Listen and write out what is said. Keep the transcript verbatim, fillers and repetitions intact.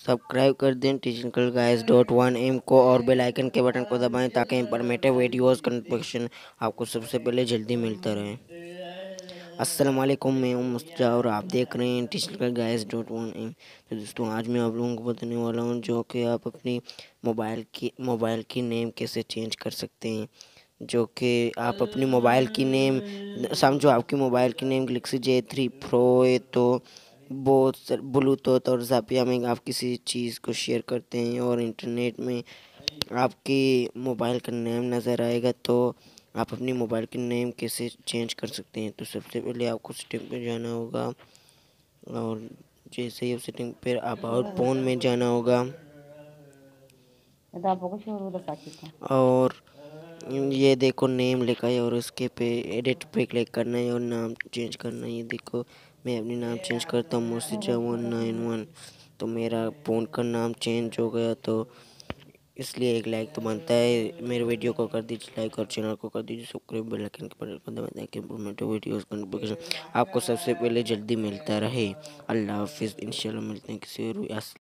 Subscribe कर दें technical guys dot one M को और बेल आइकन के बटन को दबाएं ताकि इंफॉर्मेटिव वीडियोस का नोटिफिकेशन आपको सबसे पहले जल्दी मिलता रहे। अस्सलाम वालेकुम, मैं हूं मुस्जा और आप देख रहे हैं technical guys dot one M. तो दोस्तों, आज मैं आप लोगों को बताने वाला हूं जो कि आप अपनी मोबाइल की मोबाइल की नेम कैसे चेंज कर सकते हैं। जो कि आप अपनी मोबाइल की नेम समझो, आपकी मोबाइल की name Galaxy J three pro है, तो बहुत ब्लूटूथ और ज़ापिया में आप किसी चीज़ को शेयर करते हैं और इंटरनेट में आपकी मोबाइल का नेम नज़र आएगा, तो आप अपनी मोबाइल की नेम कैसे चेंज कर सकते हैं। तो सबसे पहले आपको सेटिंग पे जाना होगा और जैसे ही सेटिंग पर अबाउट फ़ोन में जाना होगा और ये देखो नेम लिखा है और उसके पे एडिट पे क्लिक करना है और नाम चेंज करना है। ये देखो, मैं अपनी नाम चेंज करता हूँ मुस्जा वन नाइन वन, तो मेरा फ़ोन का नाम चेंज हो गया। तो इसलिए एक लाइक तो बनता है। मेरे वीडियो को कर दीजिए लाइक और चैनल को कर दीजिए सब्सक्राइब, बेल आइकन के बटन को दबा दें कि इंफॉर्मेटिव वीडियोस का नोटिफिकेशन आपको सबसे पहले जल्दी मिलता रहे। अल्लाह हाफिज़, इंशाल्लाह मिलते हैं किसी और